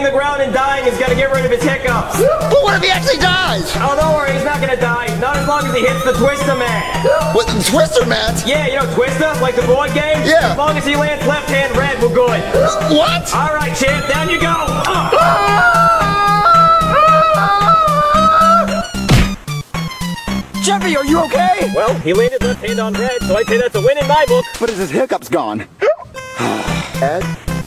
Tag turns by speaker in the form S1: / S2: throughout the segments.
S1: the ground and dying is gonna get rid of his hiccups.
S2: But what if he actually dies?
S1: Oh, don't worry, he's not gonna die. Not as long as he hits the Twister mat.
S2: What, the Twister mat?
S1: Yeah, you know Twister, like the board game?
S2: Yeah.
S1: As long as he lands left hand red, we're good.
S2: What?
S1: All right, champ, down you go.
S3: Jeffy, are you okay?
S1: Well, he landed left hand on red, so I'd say that's a win in my book.
S3: But is his hiccups gone?
S2: Ed?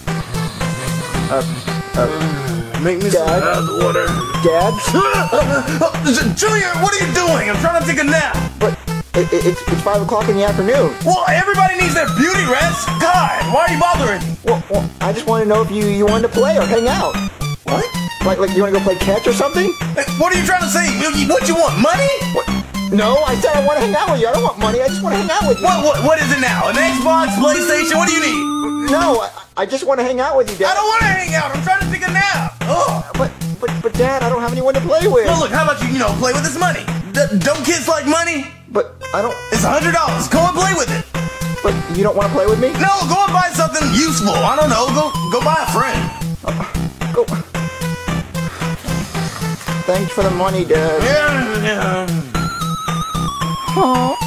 S4: Make me some hot water.
S2: Dad?
S4: Junior, what are you doing? I'm trying to take a nap.
S2: But it's 5 o'clock in the afternoon.
S4: Well, everybody needs their beauty rest. God, why are you bothering me?
S2: Well, I just want to know if you wanted to play or hang out.
S4: What?
S2: Like you want to go play catch or something?
S4: Hey, what are you trying to say? What you want, money?
S2: What? No, I said I want to hang out with you. I don't want money. I just want to hang out with you.
S4: What is it now? An Xbox, PlayStation? What do you need?
S2: No, I just want to hang out with you, Dad.
S4: I don't want to hang out. I'm trying to take a nap. Ugh.
S2: But Dad, I don't have anyone to play with.
S4: Well, look, how about you, play with this money? Don't kids like money?
S2: But I don't.
S4: It's $100. Go and play with it.
S2: But you don't want to play with me?
S4: No, go and buy something useful. I don't know. Go buy a friend.
S2: Go. Thanks for the money, Dad.
S4: Yeah.
S2: Aww.